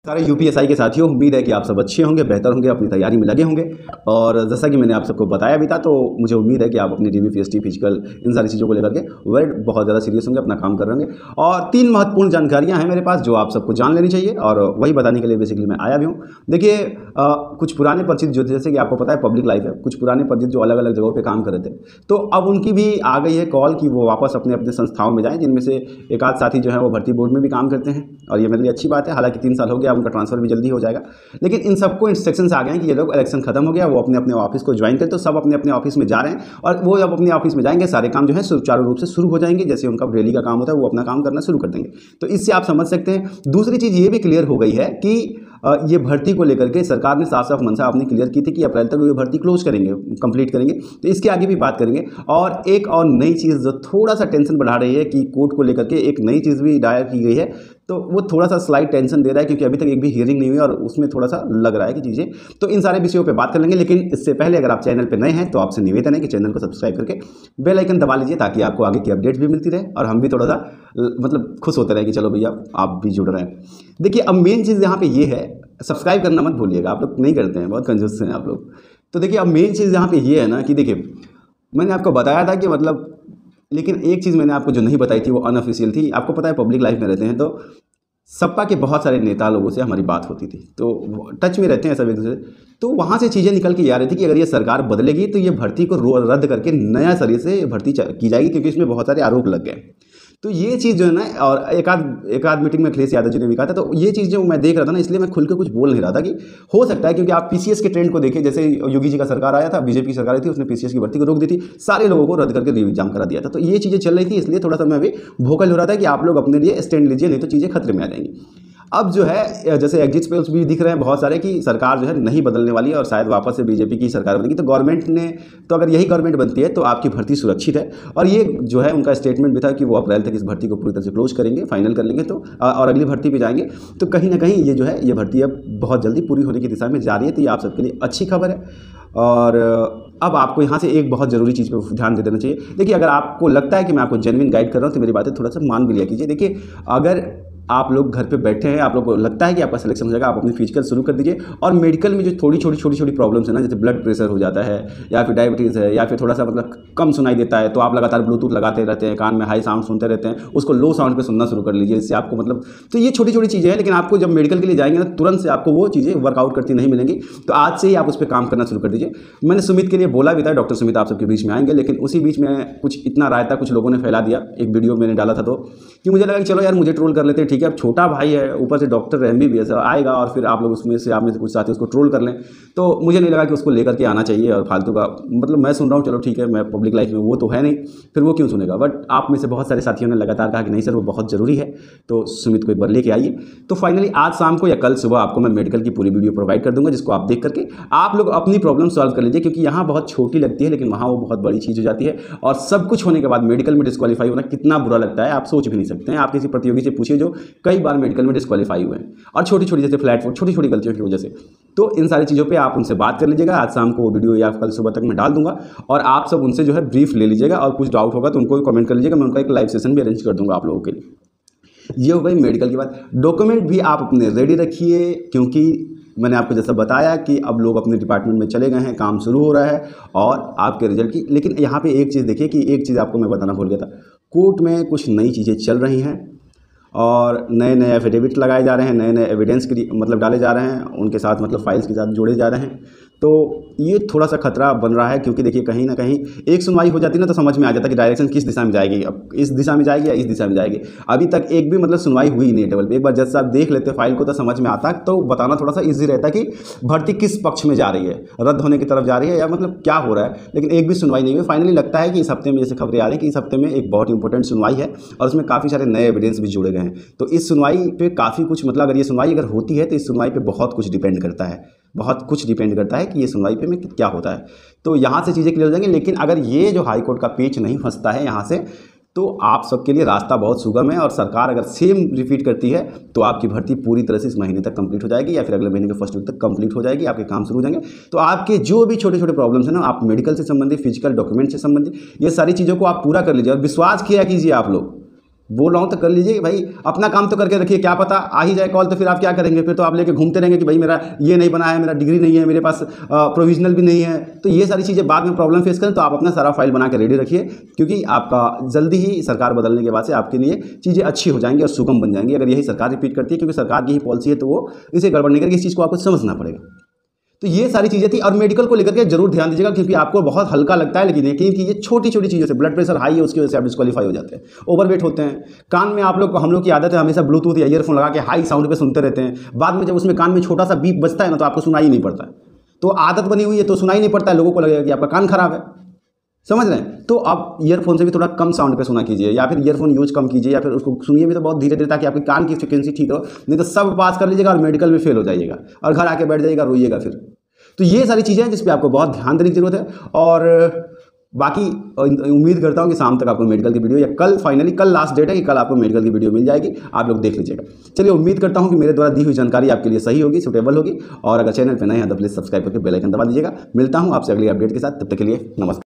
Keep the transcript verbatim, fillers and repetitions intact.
सारे यूपीएसआई के साथियों, उम्मीद है कि आप सब अच्छे होंगे, बेहतर होंगे, अपनी तैयारी में लगे होंगे। और जैसा कि मैंने आप सबको बताया भी था, तो मुझे उम्मीद है कि आप अपनी डीवी, पीएसटी, फिजिकल, इन सारी चीज़ों को लेकर के वर्ड बहुत ज़्यादा सीरियस होंगे, अपना काम कर रहे होंगे। और तीन महत्वपूर्ण जानकारियाँ हैं मेरे पास जो आप सबको जान लेनी चाहिए, और वही बताने के लिए बेसिकली मैं आया भी हूँ। देखिए, कुछ पुराने परिचित जो, जैसे कि आपको पता है पब्लिक लाइफ है, कुछ पुराने परिचित जो अलग अलग जगहों पर काम कर रहे थे, तो अब उनकी भी आ गई है कॉल कि वो वापस अपने अपने संस्थाओं में जाएँ, जिनमें से एक आध साथी जो है वो भर्ती बोर्ड में भी काम करते हैं, और ये मेरे लिए अच्छी बात है। हालांकि तीन साल हो गया, उनका ट्रांसफर भी जल्दी हो जाएगा, लेकिन इन सबको इंस्ट्रक्शंस आ गए हैं कि ये लोग इलेक्शन खत्म हो गया, वो अपने अपने ऑफिस को ज्वाइन करते, तो सब अपने अपने ऑफिस में जा रहे हैं, और वो जब अपने ऑफिस में जाएंगे सारे काम जो है सुचारू रूप से शुरू हो जाएंगे। जैसे उनका डेली का काम होता है वो अपना काम करना शुरू कर देंगे। तो इससे आप समझ सकते हैं। दूसरी चीज़ ये भी क्लियर हो गई है कि ये भर्ती को लेकर के सरकार ने साफ साफ मंशा अपनी क्लियर की थी कि अप्रैल तक ये भर्ती क्लोज करेंगे, कंप्लीट करेंगे। तो इसके आगे भी बात करेंगे। और एक और नई चीज़ जो थोड़ा सा टेंशन बढ़ा रही है कि कोर्ट को लेकर के एक नई चीज़ भी दायर की गई है, तो वो थोड़ा सा स्लाइट टेंशन दे रहा है, क्योंकि अभी तक एक भी हियरिंग नहीं हुई और उसमें थोड़ा सा लग रहा है कि चीज़ें, तो इन सारे विषयों पे बात कर लेंगे। लेकिन इससे पहले अगर आप चैनल पे नए हैं तो आपसे निवेदन है कि चैनल को सब्सक्राइब करके बेल आइकन दबा लीजिए, ताकि आपको आगे की अपडेट्स भी मिलती रहे और हम भी थोड़ा सा मतलब खुश होते रहे कि चलो भैया आप भी जुड़ रहे हैं। देखिए, अब मेन चीज़ यहाँ पर ये है, सब्सक्राइब करना मत भूलिएगा, आप लोग नहीं करते हैं, बहुत कंजूस हैं आप लोग। तो देखिए, अब मेन चीज़ यहाँ पे ये है ना कि देखिए, मैंने आपको बताया था कि मतलब, लेकिन एक चीज़ मैंने आपको जो नहीं बताई थी वो अनऑफिशियल थी। आपको पता है पब्लिक लाइफ में रहते हैं तो सपा के बहुत सारे नेता लोगों से हमारी बात होती थी, तो टच में रहते हैं सब एक दूसरे से। तो वहाँ से चीज़ें निकल के आ रही थी कि अगर ये सरकार बदलेगी तो ये भर्ती को रद्द करके नया सरिये से भर्ती की जाएगी, क्योंकि इसमें बहुत सारे आरोप लग गए। तो ये चीज़ जो है ना, और एक आध एक आध मीटिंग में अखिलेश यादव जी ने भी कहा था, तो ये चीज़ जो मैं देख रहा था ना, इसलिए मैं खुल के कुछ बोल नहीं रहा था कि हो सकता है, क्योंकि आप पीसीएस के ट्रेंड को देखें, जैसे योगी जी का सरकार आया था, बीजेपी की सरकार आई थी, उसने पीसीएस की भर्ती को रोक दी थी, सारे लोगों को रद्द करके री एग्जाम करा दिया था। तो ये चीज़ें चल रही थी, इसलिए थोड़ा सा मैं अभी वोकल हो रहा था कि आप लोग अपने लिए स्टैंड लीजिए, नहीं तो चीज़ें खतरे में आ जाएंगी। अब जो है, जैसे एग्जिट पोल्स भी दिख रहे हैं बहुत सारे कि सरकार जो है नहीं बदलने वाली है और शायद वापस से बीजेपी की सरकार बनेगी। तो गवर्नमेंट ने, तो अगर यही गवर्नमेंट बनती है तो आपकी भर्ती सुरक्षित है। और ये जो है उनका स्टेटमेंट भी था कि वो अप्रैल तक इस भर्ती को पूरी तरह से क्लोज करेंगे, फाइनल कर लेंगे, तो और अगली भर्ती पे जाएंगे। तो कहीं ना कहीं ये जो है ये भर्ती अब बहुत जल्दी पूरी होने की दिशा में जा रही है। तो ये आप सबके लिए अच्छी खबर है। और अब आपको यहाँ से एक बहुत ज़रूरी चीज़ पर ध्यान दे देना चाहिए। देखिए, अगर आपको लगता है कि मैं आपको जेन्युइन गाइड कर रहा हूँ तो मेरी बातें थोड़ा सा मान भी लिया कीजिए। देखिए, अगर आप लोग घर पे बैठे हैं, आप लोग को लगता है कि आपका सिलेक्शन हो जाएगा, आप अपनी फिजिकल शुरू कर दीजिए। और मेडिकल में जो थोड़ी छोटी छोटी छोटी प्रॉब्लम्स है ना, जैसे ब्लड प्रेशर हो जाता है, या फिर डायबिटीज़ है, या फिर थोड़ा सा मतलब कम सुनाई देता है, तो आप लगातार ब्लूटूथ लगाते रहते हैं, कान में हाई साउंड सुनते रहते हैं, उसको लो साउंड पे सुनना शुरू कर लीजिए। इससे आपको मतलब, तो ये छोटी छोटी चीज़ें हैं, लेकिन आपको जब मेडिकल के लिए जाएंगे ना, तुरंत से आपको वो चीज़ें वर्कआउट करती नहीं मिलेंगी। तो आज से ही आप उस पर काम करना शुरू कर दीजिए। मैंने सुमित के लिए बोला भी था, डॉक्टर सुमित आप सबके बीच में आएंगे, लेकिन उसी बीच में कुछ इतना रायता कुछ लोगों ने फैला दिया, एक वीडियो मैंने डाला था, तो कि मुझे लगा कि चलो यार मुझे ट्रोल कर लेते हैं, ठीक है, अब छोटा भाई है, ऊपर से डॉक्टर एमबीबीएस आएगा और फिर आप लोग उसमें से, आप में से कुछ साथी उसको ट्रोल कर लें, तो मुझे नहीं लगा कि उसको लेकर के आना चाहिए। और फालतू का मतलब मैं सुन रहा हूँ, चलो ठीक है, मैं पब्लिक लाइफ में वो तो है नहीं, फिर वो क्यों सुनेगा। बट आप में से बहुत सारे साथियों ने लगातार कहा कि नहीं सर वो बहुत ज़रूरी है, तो सुमित को एक बार लेके आइए। तो फाइनली आज शाम को या कल सुबह आपको मैं मेडिकल की पूरी वीडियो प्रोवाइड कर दूंगा, जिसको आप देख करके आप लोग अपनी प्रॉब्लम सॉल्व कर लीजिए। क्योंकि यहाँ बहुत छोटी लगती है, लेकिन वहाँ वो बहुत बड़ी चीज़ हो जाती है। और सब कुछ होने के बाद मेडिकल में डिस्क्वालीफाई होना कितना बुरा लगता है, आप सोच भी नहीं सकते हैं। आप किसी प्रतियोगी से पूछिए जो कई बार मेडिकल में डिस्क्वालीफाई हुए हैं, और छोटी छोटी जैसे फ्लैट फुट छोटी छोटी गलतियों की वजह से। तो इन सारी चीज़ों पे आप उनसे बात कर लीजिएगा। आज शाम को वो वीडियो या कल सुबह तक मैं डाल दूंगा, और आप सब उनसे जो है ब्रीफ ले लीजिएगा, और कुछ डाउट होगा तो उनको कमेंट कर लीजिएगा। मैं उनका एक लाइव सेशन भी अरेंज कर दूंगा आप लोगों के लिए। ये हो गई मेडिकल की बात। डॉक्यूमेंट भी आप अपने रेडी रखिए, क्योंकि मैंने आपको जैसा बताया कि अब लोग अपने डिपार्टमेंट में चले गए हैं, काम शुरू हो रहा है और आपके रिजल्ट की। लेकिन यहाँ पे एक चीज़ देखिए कि एक चीज़ आपको मैं बताना भूल गया था, कोर्ट में कुछ नई चीज़ें चल रही हैं और नए नए एफिडेविट लगाए जा रहे हैं, नए नए एविडेंस के मतलब डाले जा रहे हैं, उनके साथ मतलब फाइल्स के साथ जोड़े जा रहे हैं। तो ये थोड़ा सा खतरा बन रहा है, क्योंकि देखिए कहीं ना कहीं एक सुनवाई हो जाती है ना, तो समझ में आ जाता है कि डायरेक्शन किस दिशा में जाएगी, अब इस दिशा में जाएगी या इस दिशा में जाएगी। अभी तक एक भी मतलब सुनवाई हुई नहीं है टेबल पे। एक बार जज साहब देख लेते फाइल को तो समझ में आता, तो बताना थोड़ा सा ईजी रहता कि भर्ती किस पक्ष में जा रही है, रद्द होने की तरफ जा रही है या मतलब क्या हो रहा है। लेकिन एक भी सुनवाई नहीं हुई। फाइनली लगता है कि इस हफ्ते में जैसे खबरें आ रही हैं कि इस हफ्ते में एक बहुत इंपॉर्टेंट सुनवाई है, और उसमें काफ़ी सारे नए एविडेंस भी जुड़े गए हैं। तो इस सुनवाई पे काफ़ी कुछ मतलब, अगर ये सुनवाई अगर होती है तो इस सुनवाई पे बहुत कुछ डिपेंड करता है, बहुत कुछ डिपेंड करता है कि ये सुनवाई पे में क्या होता है। तो यहाँ से चीज़ें क्लियर हो जाएंगी। लेकिन अगर ये जो हाई कोर्ट का पेच नहीं फंसता है यहाँ से, तो आप सबके लिए रास्ता बहुत सुगम है। और सरकार अगर सेम रिपीट करती है तो आपकी भर्ती पूरी तरह से इस महीने तक कंप्लीट हो जाएगी, या फिर अगले महीने के फर्स्ट वीक तक कंप्लीट हो जाएगी, आपके काम शुरू हो जाएंगे। तो आपके जो भी छोटे छोटे प्रॉब्लम्स हैं ना, आप मेडिकल से संबंधित, फिजिकल डॉक्यूमेंट से संबंधित, ये सारी चीज़ों को आप पूरा कर लीजिए। और विश्वास किया कीजिए, आप लोग बोल रहा हूँ तो कर लीजिए भाई, अपना काम तो करके रखिए। क्या पता आ ही जाए कॉल तो फिर आप क्या करेंगे? फिर तो आप लेके घूमते रहेंगे कि भाई मेरा ये नहीं बना है, मेरा डिग्री नहीं है, मेरे पास प्रोविजनल भी नहीं है। तो ये सारी चीज़ें बाद में प्रॉब्लम फेस करें तो आप अपना सारा फाइल बना के रेडी रखिए, क्योंकि आपका जल्दी ही सरकार बदलने के बाद से आपके लिए चीज़ें अच्छी हो जाएंगी और सुगम बन जाएंगी। अगर यही सरकार रिपीट करती है, क्योंकि सरकार की ही पॉलिसी है, तो वो इसे गड़बड़ नहीं करके इस चीज़ को आपको समझना पड़ेगा। तो ये सारी चीज़ें थी। और मेडिकल को लेकर के जरूर ध्यान दीजिएगा, क्योंकि आपको बहुत हल्का लगता है, लेकिन यकीन कीजिए छोटी छोटी चीज़ों से ब्लड प्रेशर हाई है उसकी वजह से आप डिस्क्वालीफाई हो जाते हैं, ओवरवेट होते हैं। कान में आप लोग को, हम लोग की आदत है हमेशा ब्लूटूथ या ईयरफोन लगा के हाई साउंड पे सुनते रहते हैं। बाद में जब उसमें कान में छोटा सा बीप बजता है ना, तो आपको सुनाई नहीं पड़ता है। तो आदत बनी हुई है तो सुनाई नहीं पड़ता है, लोगों को लगेगा कि आपका कान खराब है, समझ रहे हैं? तो आप ईयरफोन से भी थोड़ा कम साउंड पे सुना कीजिए, या फिर ईयरफोन यूज कम कीजिए, या फिर उसको सुनिए भी तो बहुत धीरे धीरे, ताकि आपके कान की फ्रिक्वेंसी ठीक हो। नहीं तो सब पास कर लीजिएगा और मेडिकल में फेल हो जाइएगा और घर आके बैठ जाइएगा, रोइएगा फिर। तो ये सारी चीज़ें हैं जिस पे आपको बहुत ध्यान देने की जरूरत है। और बाकी उम्मीद करता हूँ कि शाम तक आपको मेडिकल की वीडियो, या कल, फाइनली कल लास्ट डेट है कि कल आपको मेडिकल की वीडियो मिल जाएगी, आप लोग देख लीजिएगा। चलिए, उम्मीद करता हूँ कि मेरे द्वारा दी हुई जानकारी आपके लिए सही होगी, सुटेबल होगी। और अगर चैनल पर नए हैं तो प्लीज़ सब्सक्राइब करके बेल आइकन दबा दीजिएगा। मिलता हूँ आपसे अगली अपडेट के साथ, तब तक के लिए नमस्कार।